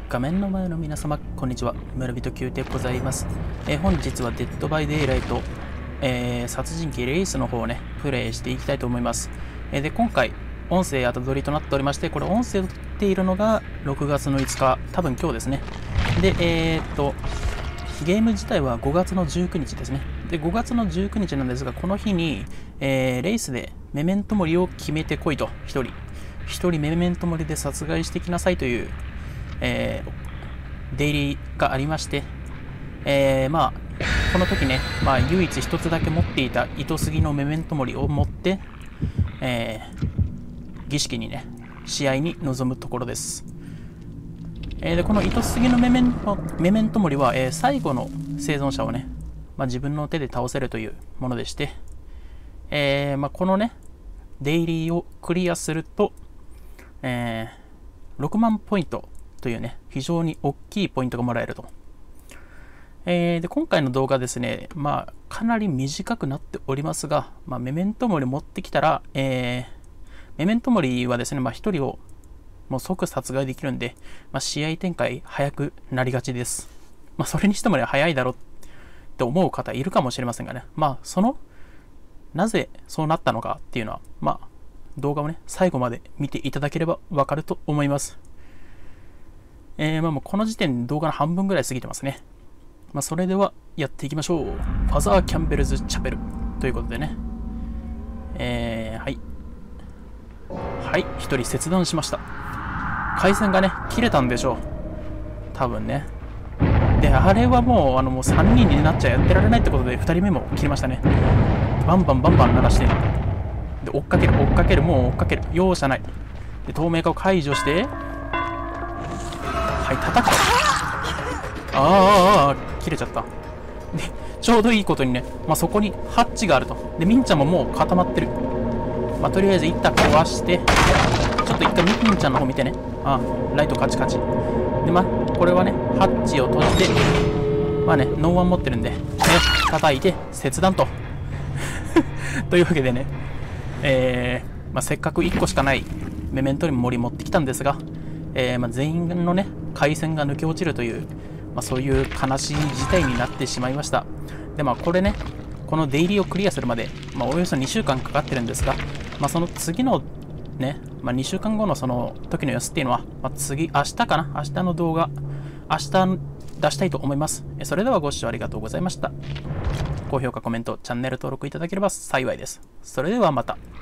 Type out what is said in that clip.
画面の前の皆様、こんにちは。村人 Q でございます。本日はデッドバイデイライト、殺人鬼レイスの方をね、プレイしていきたいと思います。で、今回、音声後取りとなっておりまして、これ音声を撮っているのが6月の5日、多分今日ですね。で、ゲーム自体は5月の19日ですね。で、5月の19日なんですが、この日に、レイスでメメントモリを決めてこいと、1人メメントモリで殺害してきなさいという、出入りがありまして、この時ね、唯一一つだけ持っていた糸杉のメメントモリを持って、儀式にね、試合に臨むところです。でこの糸杉のメメントモリは、最後の生存者をね、自分の手で倒せるというものでして、このね、出入りをクリアすると、6万ポイントというね、非常に大きいポイントがもらえると。で今回の動画ですね、かなり短くなっておりますが、メメントモリ持ってきたら、メメントモリはですね、1人をもう即殺害できるんで、試合展開早くなりがちです。それにしてもね、早いだろって思う方いるかもしれませんがね、なぜそうなったのかっていうのは、動画をね、最後まで見ていただければわかると思います。もうこの時点で動画の半分ぐらい過ぎてますね。それではやっていきましょう。ファザー・キャンベルズ・チャペルということでね。はい。はい、一人切断しました。回線がね、切れたんでしょう。多分ね。で、あれはもう3人になっちゃやってられないってことで、2人目も切りましたね。バンバン鳴らして、で、追っかける、もう追っかける。容赦ない。で、透明化を解除して、はい、叩くと。切れちゃった。で、ちょうどいいことにね、そこにハッチがあると。で、ミンちゃんももう固まってる。とりあえず一旦壊して、ちょっと一回ミンちゃんの方見てね。ライトカチカチ。で、これはね、ハッチを閉じて、ノーワン持ってるんで、叩いて、切断と。というわけでね、せっかく1個しかないメメントモリ持ってきたんですが、全員のね、回線が抜け落ちるという、そういう悲しい事態になってしまいました。で、これね、この出入りをクリアするまで、およそ2週間かかってるんですが、その次のね、2週間後のその時の様子っていうのは、明日かな、明日の動画、明日出したいと思います。それではご視聴ありがとうございました。高評価、コメント、チャンネル登録いただければ幸いです。それではまた。